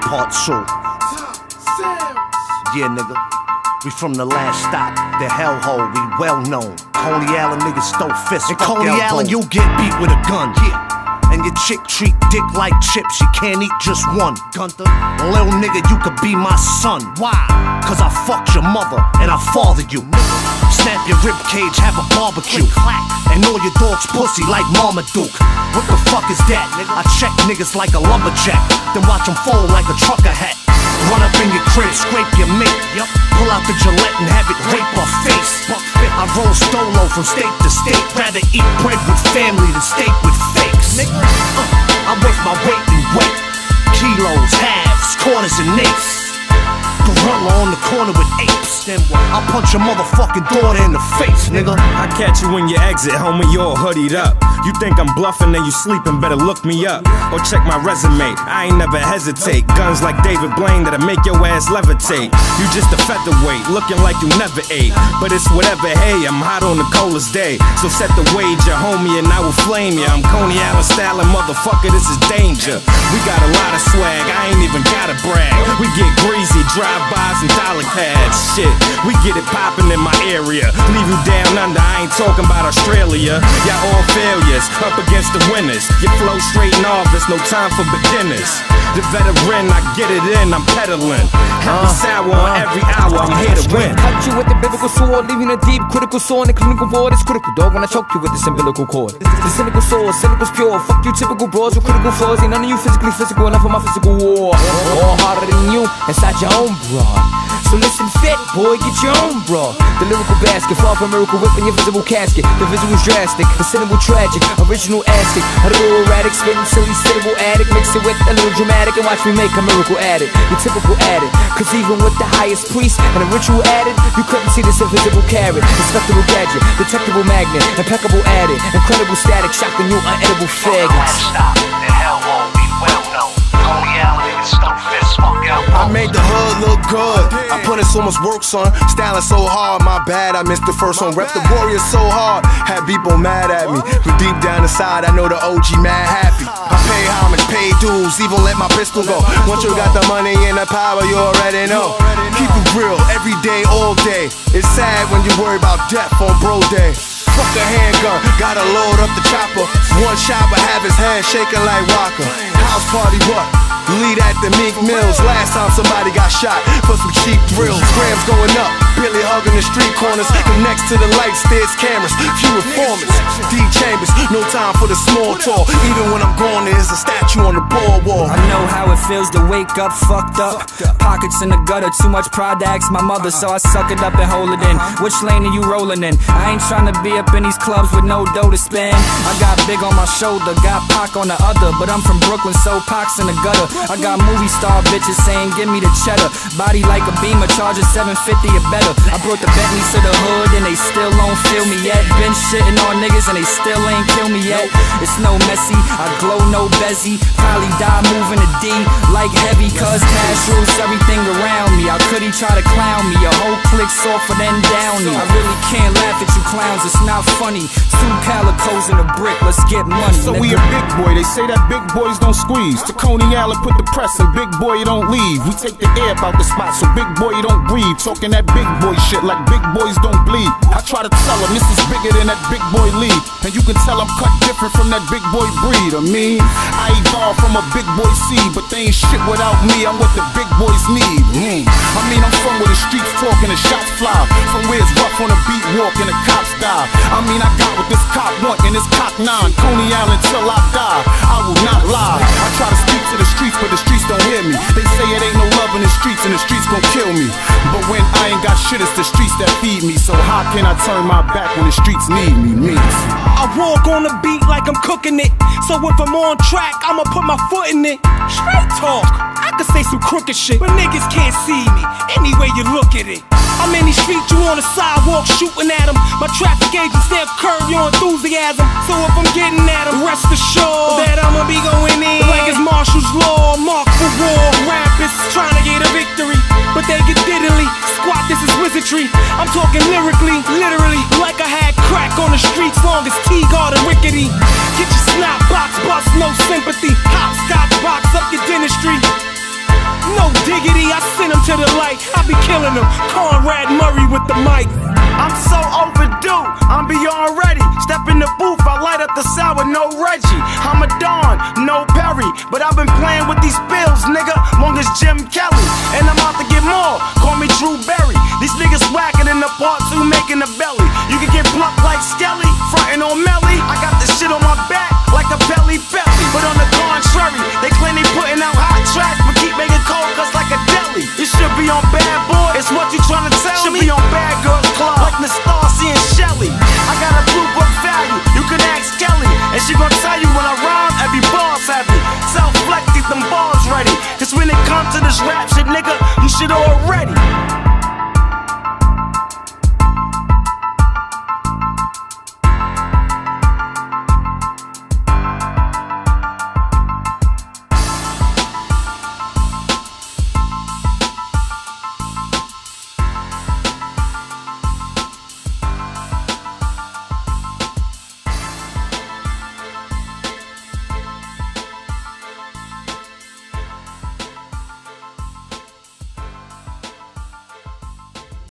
Part 2. Yeah, nigga. We from the last stop, the hellhole, we well known. Coney Island niggas throw fists. In Coney Island, you get beat with a gun. Yeah. And your chick treat dick like chips, she can't eat just one. Gunther, little nigga, you could be my son. Why? Cause I fucked your mother and I fathered you. Snap your rib cage, have a barbecue. And all your dogs pussy like Marmaduke. What the fuck is that? I check niggas like a lumberjack, then watch them fold like a trucker hat. Run up in your crib, scrape your mate. Pull out the Gillette and have it rape her face. I roll stolo from state to state. Rather eat bread with family than steak with fakes. I waste my weight in weight. Kilos, halves, quarters and eighths. Gorilla on the corner with apes. Then I'll punch your motherfucking daughter in the face, nigga. I catch you when you exit, homie, you're hoodied up. You think I'm bluffing and you sleeping, better look me up. Or check my resume, I ain't never hesitate. Guns like David Blaine that'll make your ass levitate. You just a featherweight, looking like you never ate. But it's whatever, hey, I'm hot on the coldest day. So set the wager, homie, and I will flame ya. I'm Coney Island styling, motherfucker, this is danger. We got a lot of swag, I ain't even gotta brag. We get greasy, drive-bys and dollar cash. Shit, we get it poppin' in my area. Leave you down under, I ain't talking about Australia. Y'all all failures, up against the winners. You flow straight novice, no time for beginners. The veteran, I get it in, I'm peddling. Happy sour on every hour, I'm here to win. Cut you with the biblical sword, leaving a deep critical sore in the clinical ward. It's critical, dog, when I choke you with this umbilical cord. The cynical soul, cynical's pure. Fuck you typical bros with critical flaws. Ain't none of you physically physical, enough of my physical war. All harder than you, inside your own broad. So listen fit, boy, get your own bra. The lyrical basket, far from miracle whip in your visible casket. The visual's drastic, the syllable tragic, original astic. A little erratic, spitting silly syllable addict. Mix it with a little dramatic and watch me make a miracle addict. The typical addict, cause even with the highest priest and a ritual added, you couldn't see this invisible carrot. Respectable gadget, detectable magnet, impeccable added, incredible static, shocking you unedible faggots. Stop, the hellhole, we well known. Coney Island niggas throw fists, fuck out. I made the hood look good. I put in so much work, son. Styling so hard, my bad, I missed the first one. Rep the Warriors so hard, had people mad at me. But deep down inside, I know the OG mad happy. I pay homage, pay dues, even let my pistol go. Once you got the money and the power, you already know. Keep it real, every day, all day. It's sad when you worry about death on bro day. Fuck a handgun, gotta load up the chopper. One shot but have his hand shaking like Walker. House party what? Lead at the Meek Mills. Last time somebody got shot for some cheap thrills. Grams going up, Billy hugging the street corners. Next to the lights, there's cameras, few informants. D Chambers, no time for the small talk. Even when I'm gone, there's a statue on the boardwalk. I know how it feels to wake up fucked up. Pockets in the gutter, too much pride to ask my mother, so I suck it up and hold it in. Which lane are you rolling in? I ain't trying to be up in these clubs with no dough to spend. I got big on my shoulder, got Pac on the other, but I'm from Brooklyn, so Pac's in the gutter. I got movie star bitches saying give me the cheddar. Body like a Beamer, charging $750 or better. I brought the Bentleys to the hood and they still don't feel me yet. Been shitting on niggas and they still ain't kill me yet. It's no messy, I glow no bezzy. Probably die moving a D like heavy, cause cash rules everything around me. How could he try to clown me? A whole clique softer than Downey. I really can't laugh at you clowns, it's not funny. 2 calicos in a brick, let's get money. So we a big boy, they say that big boys don't squeeze. To Coney Island put the press and big boy you don't leave. We take the air about the spot so big boy you don't breathe. Talking that big boy shit like big boys don't bleed. I try to tell them this is bigger than that big boy league. And you can tell I'm cut different from that big boy breed. I evolved from a big boy seed, but they ain't shit without me. I'm what the big boys need. I'm from where the streets talk and the shots fly. From where it's rough on a beat walk and the cops die. I got what this cop want and it's cock 9. Coney Island till I die, I will not lie. I try to speak to the streets, but the streets don't hear me. They say it ain't no love in the streets and the streets gon' kill me. But when I ain't got shit, it's the streets that feed me. So how can I turn my back when the streets need me? I walk on the beat like I'm cooking it. So if I'm on track, I'ma put my foot in it. Straight talk, I could say some crooked shit, but niggas can't see me any way you look at it. I'm in these streets, you on the sidewalk shooting at them. My traffic agents, they'll curb your enthusiasm. So if I'm getting at them, rest assured that I'ma be going in like it's Marshall's Law, marked for war. Rappers trying to get a victory, but they get diddly. Squat, this is wizardry. I'm talking lyrically, literally, like I had crack on the streets long as T-Guard and Rickety. Get your snap box, bust, no sympathy. Hopscotch box up your dentistry. to the light, I be killing them. Conrad Murray with the mic. I'm so overdue, I'm beyond ready. Step in the booth, I light up the sound with no Reggie. I'm a Don, no Perry, but I've been playing with these bills, nigga, long as Jim Kelly. And I'm out to get more, call me Drew Berry. These niggas whacking in the part 2, making a belly. You can get plucked like Skelly, frontin' on Melly. I got this shit on my back like a belly belly. But on the contrary, they claim they putting out hot tracks, but keep making cold cuts like a deli. It should be on Bad Boy, it's what you tryna tell me. Should be on Bad Girls Club, like Nastassia and Shelly. I got a blue book value, you can ask Kelly, and she gon' tell you when I rhyme, every bar's heavy. Self-flex, get them bars ready, cause when it comes to this rap shit, nigga, you should already